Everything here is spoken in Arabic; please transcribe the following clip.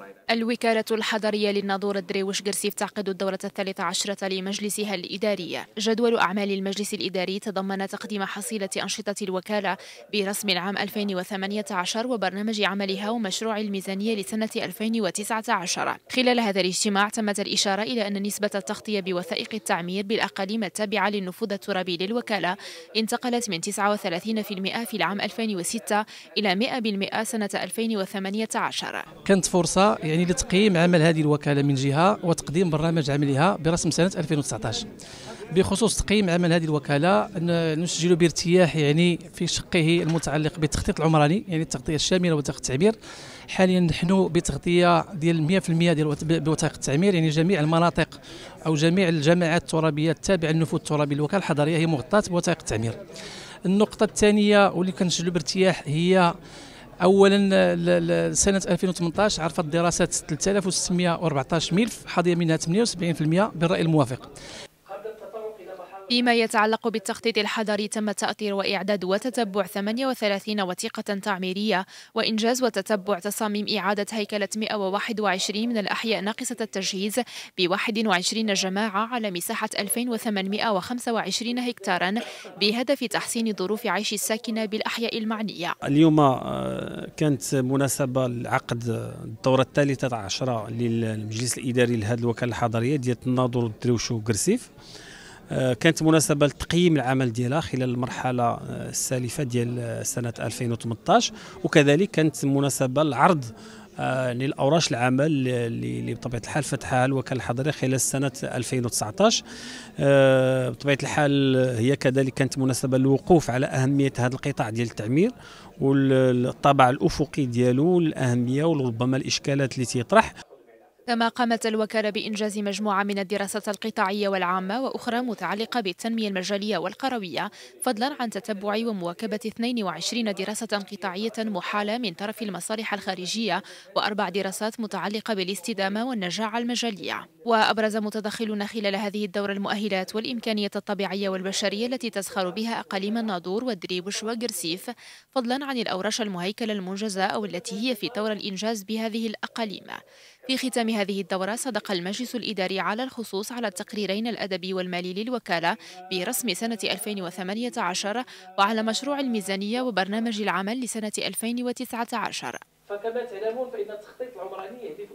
الوكالة الحضرية للناظور الدريوش قرسيف تعقد الدورة 13 لمجلسها الإداري. جدول أعمال المجلس الإداري تضمن تقديم حصيلة أنشطة الوكالة برسم العام 2018 وبرنامج عملها ومشروع الميزانية لسنة 2019. خلال هذا الاجتماع تمت الإشارة إلى أن نسبة التغطية بوثائق التعمير بالأقاليم التابعة للنفوذ الترابي للوكالة انتقلت من 39% في العام 2006 إلى 100% سنة 2018. كانت فرصة لتقييم عمل هذه الوكالة من جهة وتقديم برنامج عملها برسم سنة 2019. بخصوص تقييم عمل هذه الوكالة نسجل بارتياح في شقه المتعلق بالتخطيط العمراني، التغطية الشاملة وثائق التعمير. حاليا نحن بتغطية ديال 100% بوثائق التعمير، جميع المناطق أو جميع الجماعات الترابية التابعة للنفوذ الترابي للوكالة الحضرية هي مغطاة بوثائق التعمير. النقطة الثانية واللي كنسجلوا بارتياح هي اولا سنه 2018 عرفت دراسه 3614 ملف، حظي منها 78% بالراي الموافق. فيما يتعلق بالتخطيط الحضري تم تأطير وإعداد وتتبع 38 وثيقة تعميرية وإنجاز وتتبع تصاميم إعادة هيكلة 121 من الأحياء ناقصة التجهيز ب 21 جماعة على مساحة 2825 هكتارا بهدف تحسين ظروف عيش الساكنة بالأحياء المعنية. اليوم كانت مناسبة لعقد الدورة 13 للمجلس الإداري لهذه الوكالة الحضرية ديال الناظور الدريوش وقرسيف. كانت مناسبة لتقييم العمل ديالها خلال المرحلة السالفة ديال سنة 2018، وكذلك كانت مناسبة لعرض للأوراش العمل اللي بطبيعة الحال فتحها الوكالة الحضرية خلال سنة 2019. بطبيعة الحال هي كذلك كانت مناسبة للوقوف على أهمية هذا القطاع ديال التعمير والطابع الأفقي ديالو، الأهمية وربما الإشكالات اللي تيطرح. كما قامت الوكالة بإنجاز مجموعة من الدراسات القطاعية والعامة وأخرى متعلقة بالتنمية المجالية والقروية، فضلا عن تتبع ومواكبة 22 دراسة قطاعية محالة من طرف المصالح الخارجية و4 دراسات متعلقة بالاستدامة والنجاعة المجالية. وأبرز متدخلون خلال هذه الدورة المؤهلات والإمكانيات الطبيعية والبشرية التي تزخر بها أقاليم الناظور والدريوش وقرسيف، فضلا عن الأوراش المهيكلة المنجزة أو التي هي في طور الإنجاز بهذه الأقاليم. في ختام هذه الدورة صدق المجلس الإداري على الخصوص على التقريرين الأدبي والمالي للوكالة برسم سنة 2018 وعلى مشروع الميزانية وبرنامج العمل لسنة 2019. فكما تعلمون فإن التخطيط العمراني يهدف